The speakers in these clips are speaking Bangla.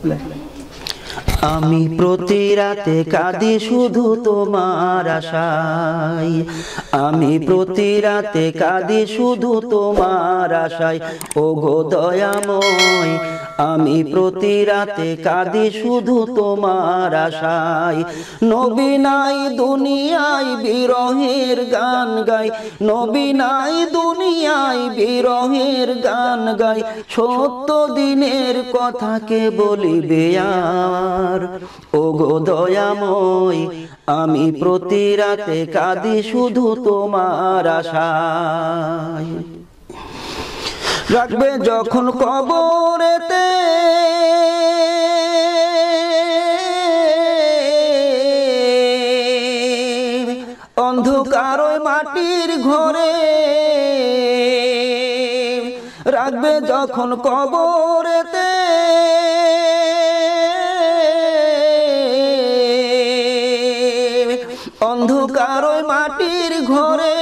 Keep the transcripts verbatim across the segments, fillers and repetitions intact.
আমি প্রতি রাতে কাঁদি শুধু তোমার আশায়, আমি প্রতি রাতে কাঁদি শুধু তোমার আশায়। ওগো দয়াময় আমি প্রতি রাতে কাঁদি শুধু তোমার আশায়। নবী নাই দুনিয়ায় বিরহের গান গাই, নবী নাই দুনিয়ায় বিরহের গান গাই। সত্য দিনের কথাকে বলিবে আর, ওগো দয়াময় আমি প্রতি রাতে কাঁদি শুধু তোমার আশায়। রাখবে যখন কবরেতে অন্ধকার ওই মাটির ঘরে, রাখবে যখন কবরেতে অন্ধকার ওই মাটির ঘরে।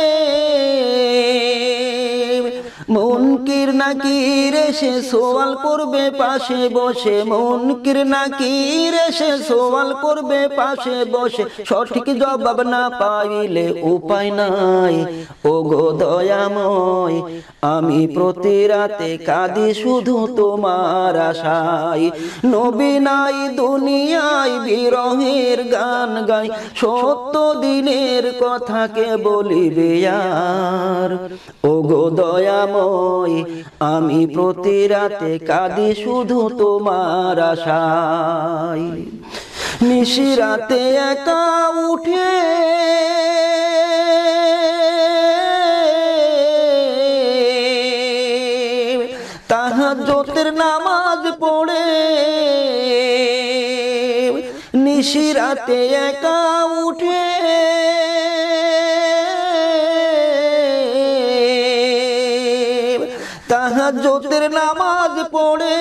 মুনকির নাকির এসে সওয়াল করবে পাশে বসে, মুনকির নাকির এসে সওয়াল করবে পাশে বসে। সঠিক জবাব না পাইলে উপায় নাই, ওগো দয়াময় আমি প্রতি রাতে কাঁদি শুধু তোমার আশায়। নবী নাই দুনিয়ায় বিরহের গান গাই, সত্য দিনের কথাকে বলিবে আর, ওগো দয়াময় আমি প্রতি রাতে কাঁদি শুধু তোমার আশায়। নিশিরাতে একা উঠে তাহাজ্জুদের নামাজ পড়ে, নিশিরাতে একা উঠে তাহাজ্জুদের নামাজ পড়ে।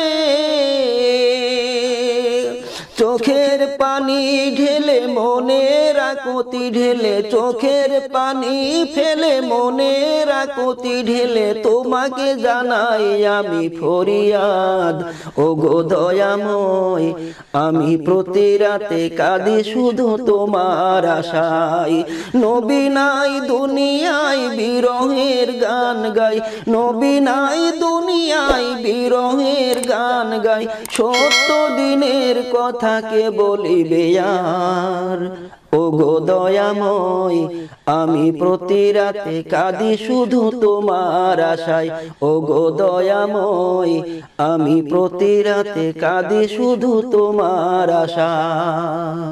চোখের পানি ঢেলে মনের আকুতি ঢেলে, চোখের পানি ফেলে মনের আকুতি ঢেলে তোমাকে জানাই আমি ফরিয়াদ, ওগো দয়াময় আমি প্রতি রাতে কাঁদি শুধু তোমার আশায়। নবী নাই দুনিয়ায় বিরহের গান গাই, নবী নাই দুনিয়ায় বিরহের গান গাই। সত্য দিনের কথাকে বলিবে আর, ওগো দয়াময় আমি প্রতি রাতে কাঁদি শুধু তোমার আশায়। ওগো দয়াময় আমি প্রতি রাতে কাঁদি শুধু তোমার আশায়।